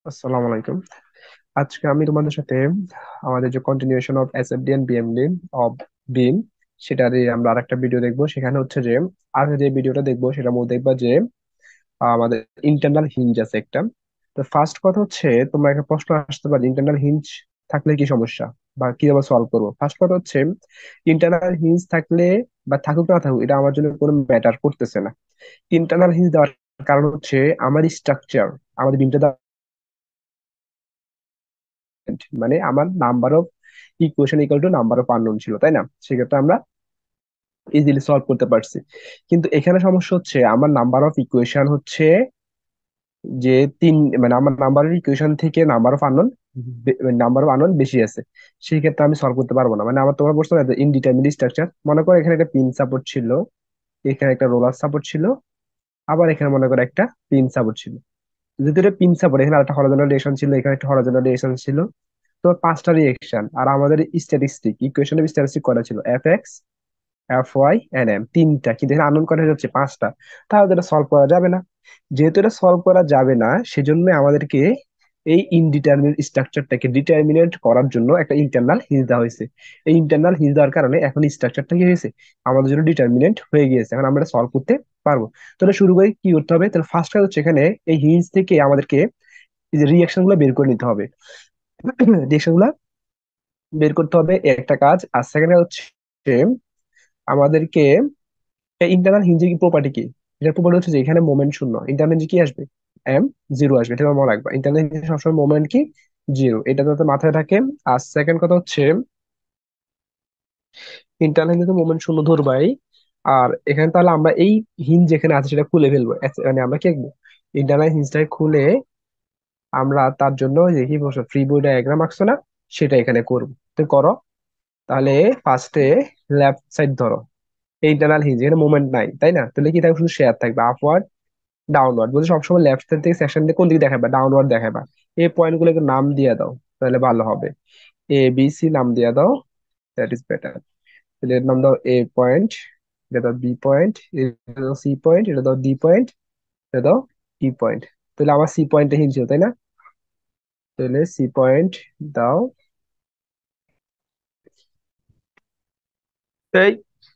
আসসালামু আলাইকুম। আজকে আমি তোমাদের সাথে আমাদের যে continuation of SFD and BMD of beam সেটারই আমরা আরেকটা ভিডিও দেখবো। সেখানে হচ্ছে যে আগে যে ভিডিওটা দেখবো সেটার মধ্যে দেখবা যে আমাদের ইন্টারনাল হিঞ্জ আছে একটা। তো ফার্স্ট কথা হচ্ছে, তোমরা একটা প্রশ্ন আসতে পারে ইন্টারনাল হিঞ্জ থাকলে কি সমস্যা বা কিভাবে সলভ করবো। ফার্স্ট কথা হচ্ছে, ইন্টারনাল হিঞ্জ থাকলে বা থাকুক না থাকুক এটা আমার জন্য কোনো ম্যাটার করতেছে না। ইন্টারনাল হিঞ্জ দেওয়ার কারণ হচ্ছে আমার স্ট্রাকচার, আমাদের বিমটা মানে আমার number of equation equal to number of unknown ছিল, তাই না? সেক্ষেত্রে আমরা ইজিলি সলভ করতে পারছি। কিন্তু এখানে সমস্যা হচ্ছে আমার নাম্বার অফ ইকুয়েশন হচ্ছে যে তিন, মানে আমার নাম্বার অফ ইকুয়েশন থেকে নাম্বার অফ আননোন বেশি আছে। সেই ক্ষেত্রে আমি সলভ করতে পারবো না। মানে আমার তোমার বলছো না ইনডিটারমিনেট স্ট্রাকচার, মনে করো এখানে একটা পিন সাপোর্ট ছিল, এখানে একটা রোলার সাপোর্ট ছিল, আবার এখানে মনে করো একটা পিন সাপোর্ট ছিল। যদি এটা পিন সাপোর্ট, এখানে একটা হরাইজন্টাল ডিরেকশন ছিল, এখানে একটা হরাইজন্টাল ডিরেকশন ছিল। তো পাঁচটা রিয়েকশন, আর আমাদের স্ট্যাটিস্টিক ইকুয়েশনে স্ট্যাটিস্টিক করা ছিল F X, F Y and M, তিনটা, কিন্তু এখানে আননোন করা যাচ্ছে পাঁচটা। তাহলে তো এটা সলভ করা যাবে না। যেহেতু এটা সলভ করা যাবে না, সেজন্য আমাদেরকে এই ইনডিটারমিনেট স্ট্রাকচারটাকে ডিটারমিনেট করার জন্য একটা ইন্টারনাল হিজ দেওয়া হয়েছে। এই ইন্টারনাল হিজ দেওয়ার কারণে এখন স্ট্রাকচারটা কি হয়েছে, আমাদের জন্য ডিটারমিনেন্ট হয়ে গিয়েছে। এখন আমরা সলভ করতে পারবো। তাহলে শুরু করে কি করতে হবে, তাহলে ফার্স্ট কাজ হচ্ছে এখানে এই হিজ থেকে আমাদেরকে এই যে রিয়াকশন গুলো বের করে নিতে হবে। রিয়াকশন গুলা বের করতে হবে একটা কাজ। আর সেকেন্ড হচ্ছে আমাদেরকে ইন্টারনাল হিঞ্জের কি প্রপার্টি কি, এটার প্রপার্টি হচ্ছে যে এখানে মোমেন্ট শূন্য, ইন্টারনাল হিঞ্জে কি আসবে, এম জিরো আসবে। এটা তোমার মনে রাখবা, ইন্টারনাল হিঞ্জে সবসময় মোমেন্ট কি, জিরো, এটা যাতে মাথায় থাকে। আর সেকেন্ড কথা হচ্ছে ইন্টারনাল হিঞ্জে মোমেন্ট শূন্য ধরবাই। আর এখানে তাহলে আমরা এই হিঞ্জ যেখানে আছে সেটা খুলে ফেলবো। মানে আমরা কি করবো, ইন্টারনাল হিঞ্জটাকে খুলে আমরা তার জন্য যে কি বলছো ফ্রি বডি ডায়াগ্রাম আঁকছো না, সেটা এখানে করবো। তো করো। তাহলে ফার্স্টে লেফট সাইড ধরো, ইন্টারনাল হিঞ্জ, এখানে মুভমেন্ট নাই তাই না? তাহলে কি থাকবে, শুধু শেয়ার থাকবে আপওয়ার্ড ডাউনওয়ার্ড। বলছে সবসময় লেফট সাইড থেকে সেকশন দিয়ে কোন দিকে দেখাবা, ডাউনওয়ার্ড দেখাবা। এই পয়েন্ট গুলোকে নাম দিয়ে দাও, তাহলে ভালো হবে। এ বি সি নাম দিয়ে দাও, দ্যাট ইজ বেটার। তাহলে এর নাম দাও এ পয়েন্ট, এটা দাও বি পয়েন্ট, এটা দাও সি পয়েন্ট, এটা দাও ডি পয়েন্ট, এটা দাও ই পয়েন্ট। তাহলে আমার সি পয়েন্টে হিঞ্জ ছিল তাই না? তাহলে সি পয়েন্ট দাও। এই,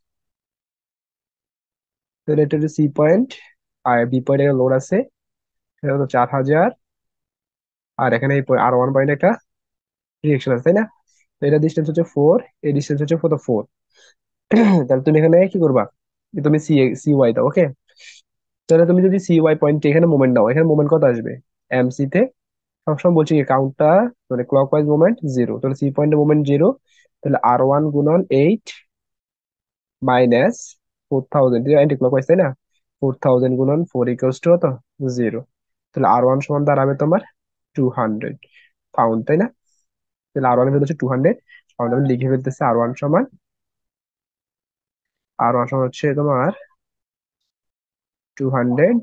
তাহলে এটা হচ্ছে সি পয়েন্ট। আর বি পয়েন্টে লোড আছে, সেটা হলো 4000। আর এখানে আর ওয়ান পয়েন্ট একটা রিয়েকশন আছে তাই না? তো এটা ডিস্টেন্স হচ্ছে 4, এই ডিস্টেন্স হচ্ছে কত, 4। তাহলে তুমি এখানে কি করবা, যে তুমি সি সি ওয়াই দাও, ওকে। তাহলে তুমি যদি সি ওয়াই পয়েন্টে এখানে মোমেন্ট দাও, এখানে মোমেন্ট কত আসবে, এম সি তে সবসময় বলছি কি কাউন্টটা, মানে ক্লকওয়াইজ মোমেন্ট জিরো, তাহলে সি পয়েন্টে মোমেন্ট জিরো। তাহলে আর ওয়ান গুণন 8 মাইনাস 4000, অ্যান্টি ক্লকওয়াইজ তাই না? 4000 গুণন 4 ইকুয়ালস টু কত, জিরো। তাহলে আর ওয়ান সমান দাঁড়াবে তোমার 200 পাউন্ড, তাই না? তাহলে আর ওয়ান ভ্যালু হচ্ছে 200 পাউন্ড। আমি লিখে ফেলতেছি আর ওয়ান সমান হচ্ছে তোমার 200,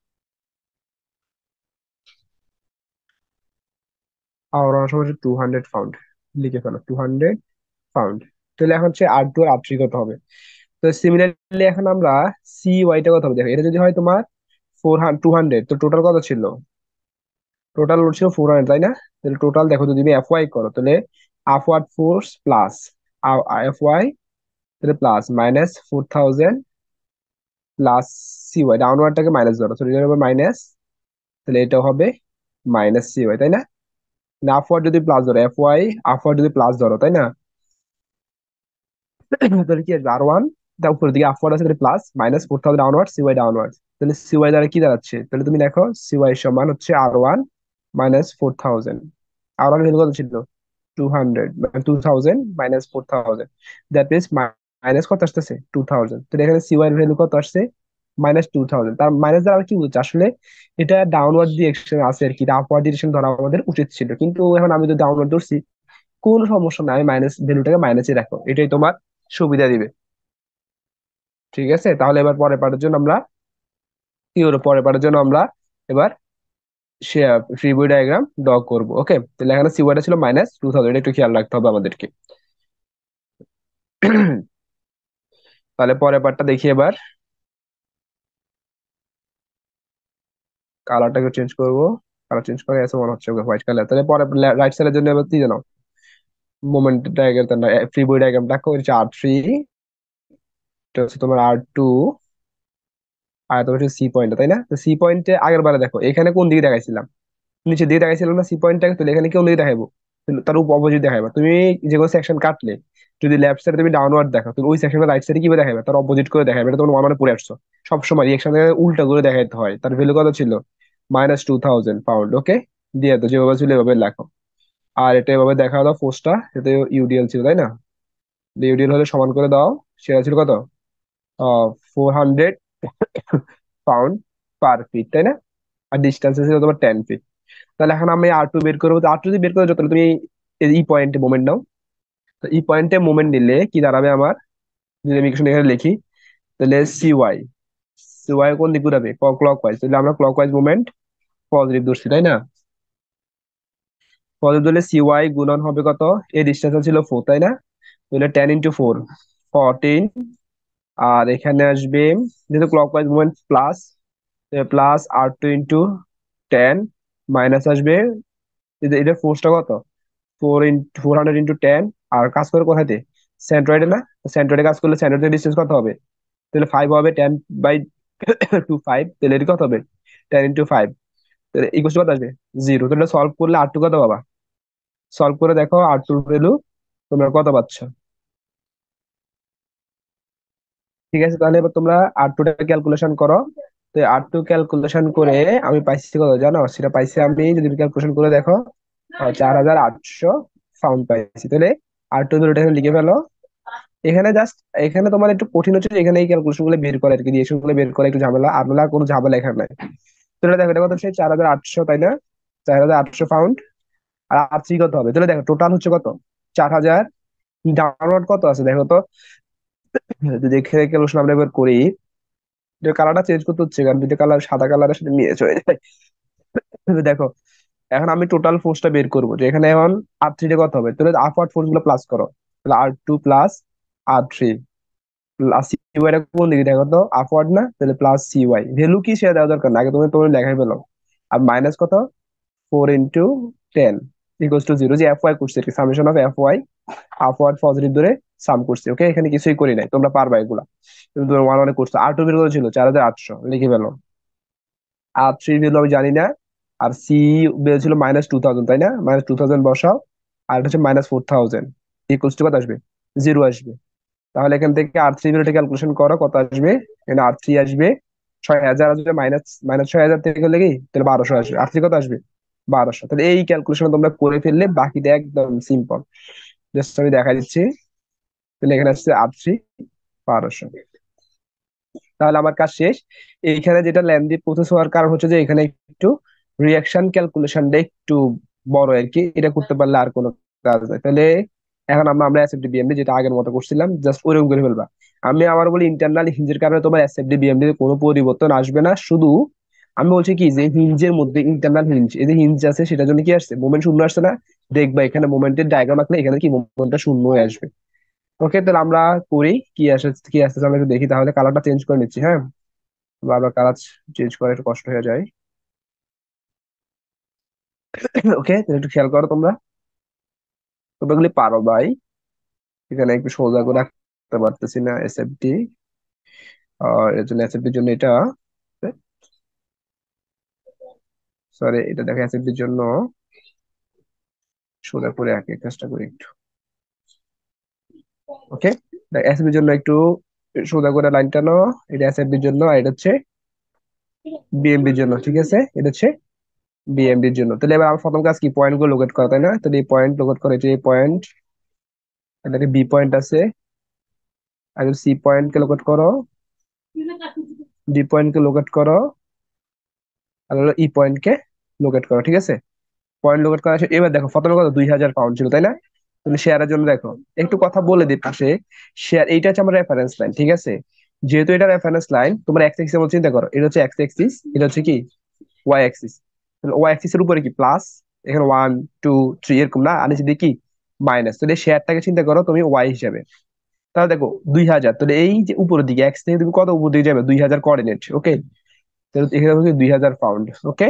আর ওয়ান সমান হচ্ছে 200 পাউন্ড। লিখে ফেলো 200 পাউন্ড। তাহলে এখন হচ্ছে আর টু আর আর থ্রি কত হবে। তো সিমিলারলি এখন আমরা সি ওয়াইটা কত হবে, দেখো এটা যদি হয় তোমার 200, তো টোটাল কত ছিল, টোটাল লোড ছিল 400 তাই না? তাহলে টোটাল দেখো যদি তুমি এফ ওয়াই করো, তাহলে upward force plus F Y, তাহলে plus minus 4000 plus C Y, ডাউনওয়ার্ডটাকে মাইনাস ধরো, তো এটা হবে মাইনাস, তাহলে এটা হবে মাইনাস সি ওয়াই তাই না? না আপওয়ার্ড যদি প্লাস ধরো, এফ ওয়াই আপওয়ার্ড যদি প্লাস ধরো তাই না? তাহলে কি আসবে, আর ওয়ান, তার উপরের দিকে আপওয়ার্ড আছে তাহলে plus, minus 4000 downward, C Y downward. তাহলে সি ওয়াই দ্বারা কি দাঁড়াচ্ছে, তাহলে তুমি দেখো সি ওয়াই সমান হচ্ছে R one minus 4000। R one value কত ছিল, 200, মানে 2000 মাইনাস 4000, দ্যাট মিনস মাইনাস কত আসতেছে, 2000। তো এখানে সি ওয়াই এর ভ্যালু কত আসছে, -2000। তার মাইনাস দ্বারা কি বুঝছে আসলে, এটা ডাউনওয়ার্ড ডিরেকশন আছে আর কি, আপওয়ার্ড ডিরেকশন ধরা আমাদের উচিত ছিল, কিন্তু এখন আমি যদি ডাউনওয়ার্ড ধরছি কোনো সমস্যা নাই, আমি মাইনাস ভ্যালুটাকে মাইনাসে রাখো, এটাই তোমার সুবিধা দিবে। ঠিক আছে, তাহলে এবার পরের পার্টের জন্য আমরা কি হলো, পরের পার্টের জন্য আমরা এবার ফ্রি বডি ডায়াগ্রাম ড্র করবো, ওকে। তাহলে এখানে সিওয়াইটা ছিল -2000, এটা একটু খেয়াল রাখতে হবে আমাদেরকে। তাহলে পরের পার্টটা দেখি এবার, কালারটাকে চেঞ্জ করব, কালার চেঞ্জ করে এসে মনে হচ্ছে হোয়াইট কালার। তাহলে পরে রাইট সাইডের জন্য এবার কি জানো, moment diagram, free body diagram দেখো, হচ্ছে R3, এটা হচ্ছে তোমার R2, আর তোমার হচ্ছে সি পয়েন্ট, তাই না? তো সি পয়েন্টে আগের বারে দেখো এখানে কোন দিকে দেখাইছিলাম, নিচে দিয়ে দেখাইছিলাম না সি পয়েন্টটাকে, তাহলে এখানে কোন দিকে দেখাবো, তার অপোজিট দেখাবে। তুমি যে কোনো সেকশন কাটলে যদি লেফট সাইডে তুমি ডাউনওয়ার্ড দেখো, তুমি ওই সেকশনের রাইট সাইডে কিভাবে দেখাবে, তার অপোজিট করে দেখাবে। এটা তোমার মানে পড়ে আসছো সবসময় রিয়েকশন উল্টা করে দেখাইতে হয়। তার ভ্যালু কত ছিল, -2000 পাউন্ড। ওকে, দিয়ে তো যেভাবে ছিল এভাবে লেখো। আর এটা এভাবে দেখা দাও ফোর্সটা, এটা ইউডিএল ছিল তাই না? ইউডিএল হলে সমান করে দাও, সেটা ছিল কত, 400 পাউন্ড পার ফিট, তাই না? আর ডিস্টেন্স ছিল তোমার 10 ফিট। তাহলে এখন আমি R2 বের করবো, তো R2 যদি বের করে যাও তাহলে তুমি এই পয়েন্টে মোমেন্ট নাও। তো এই পয়েন্টে মোমেন্ট নিলে কি দাঁড়াবে আমার, যদি আমি কিছু এখানে লিখি, তাহলে সিওয়াই, সিওয়াই কোন দিক ঘুরাবে, ক্লক ওয়াইজ, তাহলে আমরা ক্লক ওয়াইজ মুভমেন্ট পজিটিভ ধরছি, তাই না? পজিটিভ ধরলে সিওয়াই গুণন হবে কত, এই ডিস্টেন্স ছিল 4, তাই না? তাহলে 10 × 4, 14। আর এখানে আসবে, যেহেতু clockwise movement plus, plus R2 × 10, minus আসবে, এটা ফোর্সটা কত, 400 × 10। আর কাজ করে কোথাতে, সেন্ট্রয়েডে না? সেন্ট্রয়েডে কাজ করলে সেন্ট্রয়েডের ডিস্টেন্স কত হবে, তাহলে 5 হবে, 10/2 5, তাহলে এটা কত হবে, 10 × 5, তাহলে ইকুয়াল কত আসবে, 0। তাহলে সলভ করলে R2 কত পাবা, সলভ করে দেখো R2 ভ্যালু তোমরা কত পাচ্ছ। ঠিক আছে, তাহলে এবার তোমরা R2 টা ক্যালকুলেশন করো। তো R2 ক্যালকুলেশন করে আমি পাইছি কত জানো, সেটা পাইছি আমি, যদি ক্যালকুলেশন করে দেখো, 4800 পাউন্ড পাইছি। তাহলে R2 ভ্যালুটা এখানে লিখে ফেলো। এখানে জাস্ট, এখানে তোমার একটু কঠিন হচ্ছে যে এখানে এই ক্যালকুলেশন গুলো বের করে আর কি, রিয়েকশন গুলো বের করে একটু ঝামেলা, আর নাহলে আর কোনো ঝামেলা এখানে নাই। তাহলে দেখো এটা কত হচ্ছে, 4800, তাই না? 4800 পাউন্ড। আর R3 কত হবে, তাহলে দেখো টোটাল হচ্ছে কত, 4000। ডাউনলোড কত আছে দেখো তো, যদি এখানে ক্যালকুলেশন আমরা এবার করি, কালারটা চেঞ্জ করতে হচ্ছে কারণ দুটো কালার সাদা কালারের সাথে মিক্স হয়ে যায়। তাহলে দেখো এখন আমি টোটাল ফোর্সটা বের করবো, যে এখানে এখন R3 টা কত হবে, তাহলে আপওয়ার্ড ফোর্স গুলো প্লাস করো, তাহলে R2 plus R3 plus CY, টা কোন দিকে দেখো তো, আপওয়ার্ড না? তাহলে প্লাস সিওয়াই, ভ্যালু কি সেটা দেওয়া দরকার না, আগে তুমি তোমার লেখাই পেলো। আর মাইনাস কত, 4 × 10 ইকুয়ালস টু 0, যে এফ ওয়াই করছে আর কি, summation of F Y upward positive ধরে সাম করছি। ওকে, এখানে কিছুই করি নাই, তোমরা পারবা এগুলা, তুমি তোমার ওয়ান ওয়ানে করছো। R2 বের কত ছিল, 4800, লিখে ফেলো। R3 ভ্যালু আমি জানি না। আর সি ভ্যালু ছিল -2000, তাই না? -2000 বসাও, আর এটা হচ্ছে -4000, ইকুয়ালস টু কত আসবে, 0 আসবে। তাহলে এখান থেকে R3 ভ্যালুটা ক্যালকুলেশন করো কত আসবে, এখানে R3 আসবে 6000, আসবে মাইনাস মাইনাস 6000 থেকে হলে কি, তাহলে 1200 আসবে। R3 কত আসবে, 1200। তাহলে এই ক্যালকুলেশন তোমরা করে ফেললে বাকিটা একদম সিম্পল, জাস্ট আমি দেখা দিচ্ছি। তাহলে এখানে আসছে R3 1200। তাহলে আমার কাজ শেষ। এইখানে যেটা লেন্দি প্রসেস হওয়ার কারণ হচ্ছে যে এখানে একটু রিয়াকশন ক্যালকুলেশনটা একটু বড় আর কি, এটা করতে পারলে আর কোনো কাজ নাই। তাহলে এখন আমরা এসএফডি বিএমডি যেটা আগের মতো করছিলাম জাস্ট ওরকম করে ফেলবা। আমি আমার বলি ইন্টারনাল হিঞ্জের কারণে তোমার এসএফডি বিএমডি কোনো পরিবর্তন আসবে না, শুধু আমি বলছি কি যে হিঞ্জের মধ্যে ইন্টারনাল হিঞ্জ, এই যে হিঞ্জ আছে সেটার জন্য কি আসছে, মোমেন্ট শূন্য আসছে না? দেখবা এখানে মোমেন্টের ডায়াগ্রাম আঁকলে এখানে কি মোমেন্টটা শূন্য হয়ে আসবে। ওকে, তাহলে আমরা করি কি আসে, কি আসতেছে আমরা একটু দেখি। তাহলে কালারটা চেঞ্জ করে নিচ্ছি, হ্যাঁ, বারবার কালার চেঞ্জ করা একটু কষ্ট হয়ে যায়। ওকে, তাহলে একটু খেয়াল করো তোমরা, তোমরা এগুলি পারো ভাই। এখানে একটু সোজা করে রাখতে পারতেছি না এসএফডি, আর এর জন্য এসএফডির জন্য এটা, সরি এটা দেখো এসএফডির জন্য সোজা করে আঁকে, চেষ্টা করি একটু। ওকে, এসএফডির জন্য একটু সোজা করে লাইন টানো, এটা এসএফডির জন্য, আর এটা হচ্ছে বিএমডির জন্য। ঠিক আছে, এটা হচ্ছে বিএমডির জন্য। তাহলে এবার আমার প্রথম কাজ কি, পয়েন্ট গুলো লোকেট করা, তাই না? তাহলে এই পয়েন্ট লোকেট করে, যে এই পয়েন্ট, এটাকে বি পয়েন্ট আছে, আর সি পয়েন্ট কে লোকেট করো, ডি পয়েন্ট কে লোকেট করো, আর হলো ই পয়েন্ট কে লোকেট করো। ঠিক আছে, পয়েন্ট লোকেট করা শেষ। এবার দেখো প্রথমে কত, 2000 পাউন্ড ছিল, তাই না? তুমি শেয়ারের জন্য দেখো, একটু কথা বলে দিই পাশে, শেয়ার এইটা হচ্ছে আমার রেফারেন্স লাইন। ঠিক আছে, যেহেতু এটা রেফারেন্স লাইন, তোমার এক্স এক্সিস এর চিন্তা করো, এটা হচ্ছে এক্স এক্সিস, এটা হচ্ছে কি ওয়াই এক্সিস। ওয়াই এক্সিস এর উপরে কি প্লাস, এখানে 1 2 3 এরকম না, আর নিচে দিয়ে কি মাইনাস। তাহলে শেয়ারটাকে চিন্তা করো তুমি ওয়াই হিসাবে। তাহলে দেখো 2000, তাহলে এই যে উপরের দিকে এক্স থেকে তুমি কত উপর দিকে যাবে, 2000 কোঅর্ডিনেট। ওকে, তাহলে এখানে হচ্ছে 2000 পাউন্ড। ওকে,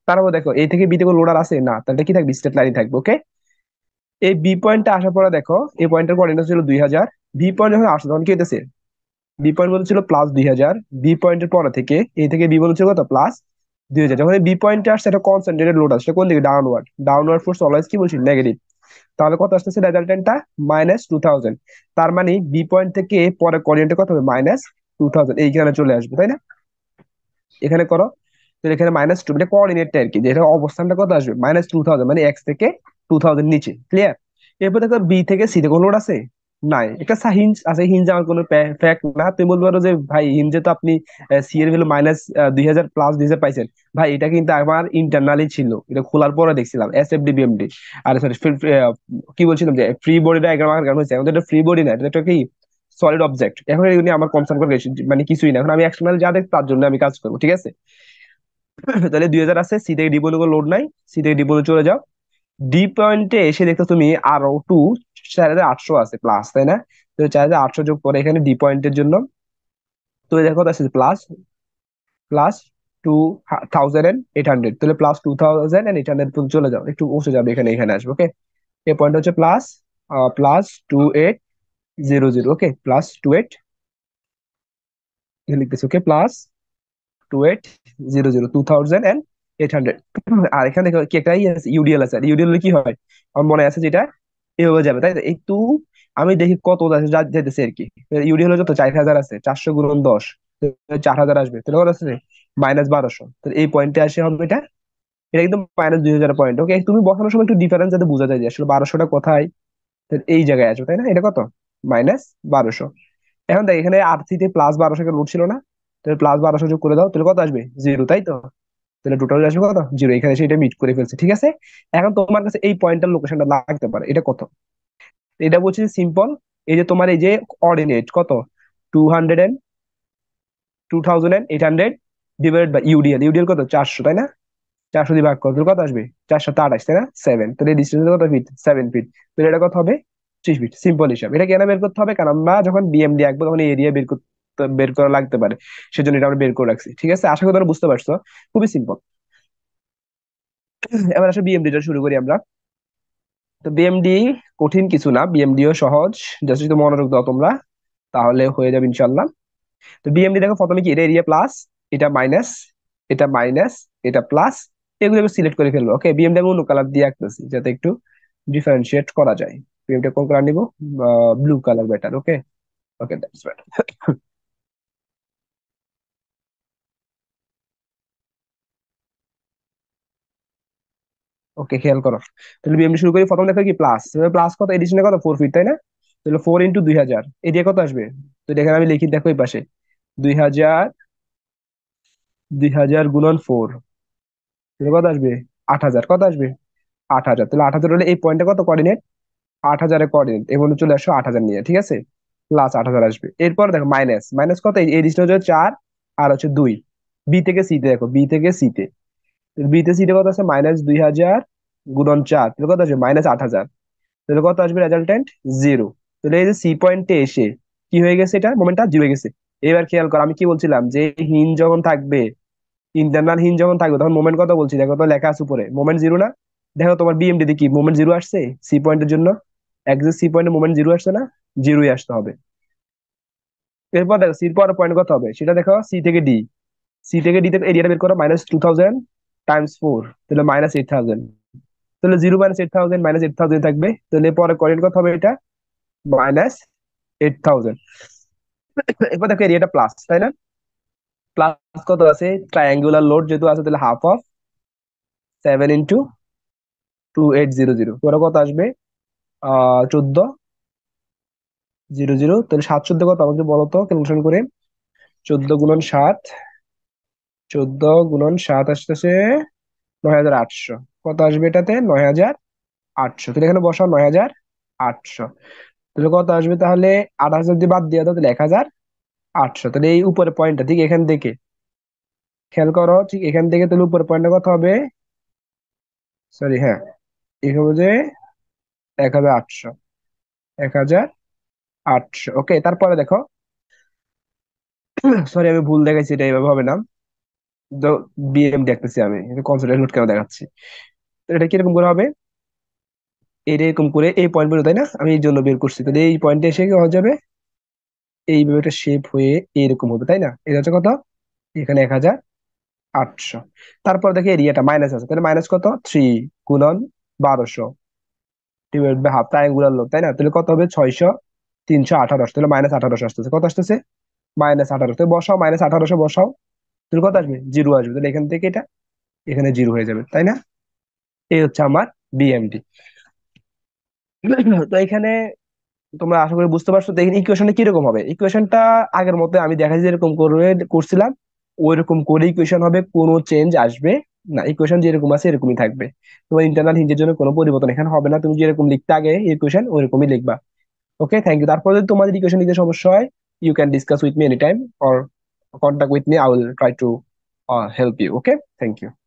তারপর দেখো এই থেকে বি থেকে লোডার আছে না, তাহলে কি থাকবে, স্ট্রেট লাইন থাকবে। ওকে, এই বি পয়েন্টটা আসার পরে দেখো এই পয়েন্টের কোঅর্ডিনেট ছিল 2000। বি পয়েন্ট যখন আসছে তখন কি হইতেছে, বি পয়েন্ট বলছিল প্লাস 2000। বি পয়েন্টের পরে থেকে এই থেকে বি বলছিল কত, প্লাস 2000। যখন এই বি পয়েন্টে আসছে একটা কনসেন্ট্রেটেড লোড আসছে কোন দিকে, ডাউনওয়ার্ড। ডাউনওয়ার্ড ফোর্স অলওয়েজ কি বলছি, নেগেটিভ। তাহলে কত আসতেছে রেজাল্টেন্টটা, -2000। তার মানে বি পয়েন্ট থেকে পরে কোঅর্ডিনেটে কত হবে, -2000, এইখানে চলে আসবে, তাই না? এখানে করো, তো এখানে -2, এটা কোঅর্ডিনেটটা আর কি, যে এটা অবস্থানটা কত আসবে, -2000, মানে এক্স থেকে 2000 নিচে। ক্লিয়ার? এরপর দেখো বি থেকে সি তে কোনো লোড আছে নাই, একটা হিঞ্জ আছে। হিঞ্জ আমার কোনো ফ্যাক্ট না, তুমি বলতে পারো যে ভাই হিঞ্জে তো আপনি সি এর ভ্যালু -2000 +2000 পাইছেন। ভাই এটা কিন্তু আমার ইন্টারনালি ছিল, এটা খোলার পরে দেখছিলাম এস এফ ডি বিএমডি। আর সরি, কি বলছিলাম যে ফ্রি বডি ডায়াগ্রাম আঁকার কারণ হচ্ছে আমাদের এটা ফ্রি বডি না, এটা একটা কি সলিড অবজেক্ট। এখন এগুলো নিয়ে আমার কনসার্ন করে মানে কিছুই না, এখন আমি এক্সটার্নাল যা দেখ তার জন্য আমি কাজ করবো, ঠিক আছে? তাহলে 2000 আছে, সি থেকে ডি পর্যন্ত লোড নাই, সি থেকে ডি পর্যন্ত চলে যাও। ডি পয়েন্টে এসে দেখো তুমি আরো 4800 আছে প্লাস, তাই না? তো 4800 যোগ করে এখানে ডি পয়েন্টের জন্য, তো দেখো আছে প্লাস প্লাস 2800, তাহলে +2800 পর্যন্ত চলে যাও, একটু বসে যাবে এখানে, এখানে আসবে। ওকে, এই পয়েন্ট হচ্ছে +2800। ওকে, লিখতেছি। ওকে, +2800, 2800। আর এখানে দেখো কি একটা ইউডিএল আছে, আর ইউডিএল কি হয় আমার মনে আছে, যেটা এভাবে যাবে, তাই তো? একটু আমি দেখি কত যেতেছে আর কি। ইউডিএল হলো যত 4000 আছে, 400 × 10, 4000 আসবে, তাহলে কত আছে, -1200। তো এই পয়েন্টে আসে হবে এটা, এটা কিন্তু -2000 পয়েন্ট। ওকে, তুমি বসানোর সময় একটু ডিফারেন্স যাতে বোঝা যায় যে আসলে 1200টা কোথায়। তো এই জায়গায় আসবে, তাই না? এটা কত, -1200। এখন দেখ এখানে আরসিতে +1200 লোড ছিল না, তাহলে +1200 যোগ করে দাও, তাহলে কত আসবে, 0, তাই তো? তাহলে টোটাল আসবে কত, 0। এখানে এসে এটা মিট করে ফেলছে, ঠিক আছে? এখন তোমার কাছে এই পয়েন্টের লোকেশনটা লাগতে পারে, এটা কত? এটা বলছি সিম্পল, এই যে তোমার এই যে অর্ডিনেট কত, 200 2800 ডিভাইডেড বাই ইউডিএল। ইউডিএল কত, 400, তাই না? 400 দিয়ে ভাগ করো, তাহলে কত আসবে, 428, তাই না? 7, তাহলে ডিস্টেন্স কত ফিট, 7 ফিট। তাহলে এটা কত হবে, 30 ফিট। সিম্পল হিসাব। এটা কেন বের করতে হবে, কারণ আমরা যখন বিএমডি আঁকবো তখন এরিয়া বের করা লাগতে পারে, সেজন্য এটা আমরা বের করে রাখছি, ঠিক আছে? আশা করি তোমরা বুঝতে পারছো, খুবই সিম্পল। এবার আসলে বিএমডিটা শুরু করি আমরা। তো বিএমডি কঠিন কিছু না, বিএমডিও সহজ, জাস্ট যদি মনোযোগ দাও তোমরা তাহলে হয়ে যাবে ইনশাল্লাহ। তো বিএমডি দেখো প্রথমে কি, এটা এরিয়া প্লাস, এটা মাইনাস, এটা মাইনাস, এটা প্লাস, এগুলো সিলেক্ট করে ফেলবো। ওকে, বিএমডি আমি অন্য কালার দিয়ে আঁকতেছি যাতে একটু ডিফারেন্সিয়েট করা যায়। বিএমডি কোন কালার নিবো, blue colour better. Okay, okay, that's better. Okay, খেয়াল করো। তাহলে বিএমডি শুরু করি, প্রথম দেখো কি প্লাস, প্লাস কত, এডিশনে কত, 4 ফিট, তাই না? তাহলে 4 × 2000, এরিয়া কত আসবে, তো এখানে আমি লিখি, দেখো এই পাশে 2000, 2000 × 4, তাহলে কত আসবে, 8000। কত আসবে, 8000। তাহলে 8000 হলে এই পয়েন্টে কত কোঅর্ডিনেট, 8000 কোঅর্ডিনেট, এর মধ্যে চলে আসো 8000 নিয়ে, ঠিক আছে? প্লাস 8000 আসবে। এরপর দেখো মাইনাস, মাইনাস কত, এই ডিস্টেন্স হচ্ছে 4 আর হচ্ছে 2। বি থেকে সিতে দেখো, বি থেকে সিতে, বি তে সিতে কত আছে, -2000 × 4, তাহলে কত আসবে, -8000। তাহলে কত আসবে রেজাল্টেন্ট, 0। তাহলে এই যে সি পয়েন্টে এসে কি হয়ে গেছে, এটা মোমেন্টটা 0 হয়ে গেছে। এবার খেয়াল কর আমি কি বলছিলাম, যে হিন যখন থাকবে, ইন্টারনাল হিন যখন থাকবে তখন মোমেন্ট কত বলছি, দেখো তো লেখা আছে উপরে, মোমেন্ট 0 না? দেখো তোমার বিএমডি তে কি মোমেন্ট 0 আসছে, সি পয়েন্টের জন্য এক্সাক্ট সি পয়েন্টে মোমেন্ট 0 আসছে না, 0ই আসতে হবে। এরপর দেখো সির পর পয়েন্ট কত হবে সেটা দেখো, সি থেকে ডি, সি থেকে ডি থেকে এরিয়াটা বের করো, -2000 × 4, তাহলে -8000। তাহলে 0 - 8000 -8000 থাকবে, তাহলে পরে করেন্ট কত হবে এটা, -8000। এরপর দেখো এরিয়াটা প্লাস, তাই না? প্লাস কত আছে, ট্রায়াঙ্গুলার লোড যেহেতু আছে, তাহলে হাফ অফ 7 × 2800, তোরা কত আসবে, 1400। তাহলে 7 × 14 কত আমাকে বলো তো ক্যালকুলেশন করে, 14 × 7, 14 × 7 আসতেছে 9800। কত আসবে এটাতে, 9800। তাহলে এখানে বসাও 9800। তাহলে কত আসবে তাহলে, 8000 দিয়ে বাদ দিয়ে দাও, তাহলে 1800। তাহলে এই উপরে পয়েন্টটা ঠিক এখান থেকে খেয়াল করো, ঠিক এখান থেকে তাহলে উপরে পয়েন্টটা কত হবে, সরি হ্যাঁ, এখানে যে 1800, 1800। ওকে, তারপরে দেখো, সরি আমি ভুল দেখাইছি, এটা এইভাবে হবে না। তো বিএম দেখতেছি আমি, কনসোলের নোট কেন দেখাচ্ছি? তো এটা কিরকম করে হবে? এরকম করে এই পয়েন্ট বেরো, তাই না? আমি এই জন্য বের করছি, তাহলে এই পয়েন্টে এসে কি হয়ে যাবে, এইভাবে একটা শেপ হয়ে এরকম হবে, তাই না? এটা হচ্ছে কত? এখানে 1800। তারপর দেখি এরিয়াটা মাইনাস আছে, তাহলে মাইনাস কত, 3 গুণন 1200 divide by half, triangular load, তাই না? তাহলে কত হবে, 600, 318, তাহলে মাইনাস 1800 আসতেছে। কত আসতেছে? মাইনাস 1800। বসাও, মাইনাস 1800 বসাও, তাহলে কত আসবে, জিরো আসবে। তাহলে এখান থেকে এটা এখানে জিরো হয়ে যাবে, তাই না? এই হচ্ছে আমার বিএমডি। তো এখানে তোমরা আশা করি বুঝতে পারছো। দেখেন ইকুয়েশনটা কিরকম হবে। ইকুয়েশনটা আগের মতো আমি দেখাচ্ছি যেরকম করে করছিলাম, ওই রকম করে ইকুয়েশন হবে, কোনো চেঞ্জ আসবে না। ইকুয়েশন যেরকম আছে এরকমই থাকবে। তোমার ইন্টারনাল হিঞ্জের জন্য কোনো পরিবর্তন এখানে হবে না। তুমি যেরকম লিখতে আগে ইকুয়েশন ওইরকমই লিখবা। Okay, thank you. তারপরে যদি তোমাদের ইকুয়েশন নিতে সমস্যা হয়, you can discuss with me any time or contact with me, I will try to help you. Okay, thank you.